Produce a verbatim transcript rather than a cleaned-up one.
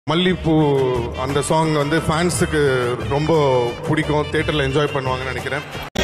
மல்லிப்பூ அந்த சாங் வந்து ஃபேன்ஸுக்கு ரொம்ப பிடிக்கும், தியேட்டரில் என்ஜாய் பண்ணுவாங்கன்னு நினைக்கிறேன்.